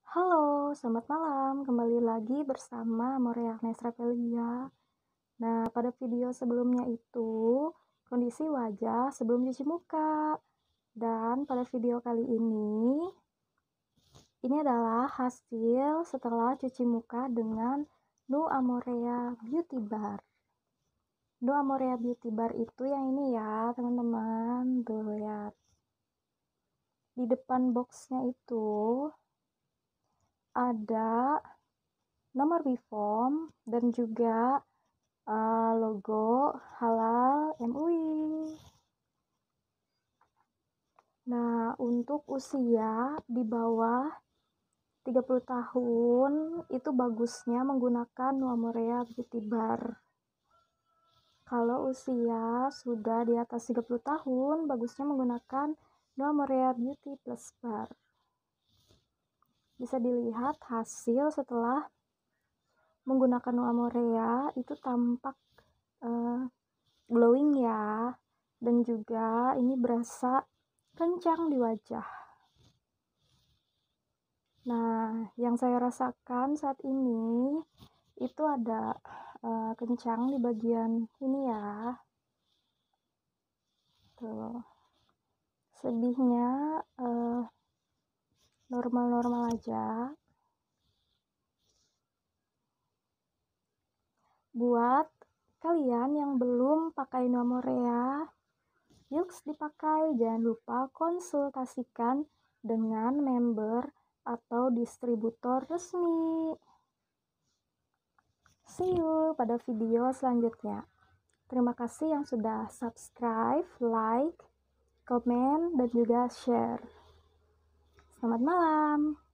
Halo, selamat malam. Kembali lagi bersama Morea Agnes Rapelia. Nah, pada video sebelumnya itu kondisi wajah sebelum cuci muka. Dan pada video kali ini adalah hasil setelah cuci muka dengan Nu Amorea Beauty Bar. Nu Amorea Beauty Bar itu yang ini ya, teman-teman. Tuh, lihat. Di depan boxnya itu ada nomor BIFOM dan juga logo halal MUI. Nah, untuk usia di bawah 30 tahun itu bagusnya menggunakan Nu Amorea Beauty Bar. Kalau usia sudah di atas 30 tahun, bagusnya menggunakan Nu Amorea Beauty Plus Bar. Bisa dilihat hasil setelah menggunakan Nu Amorea itu tampak glowing ya, dan juga ini berasa kencang di wajah. Nah, yang saya rasakan saat ini itu ada kencang di bagian ini ya. Tuh. Selebihnya normal-normal aja. Buat kalian yang belum pakai Nu Amorea, yuk dipakai. Jangan lupa konsultasikan dengan member atau distributor resmi. See you pada video selanjutnya. Terima kasih yang sudah subscribe, like, komen, dan juga share. Selamat malam.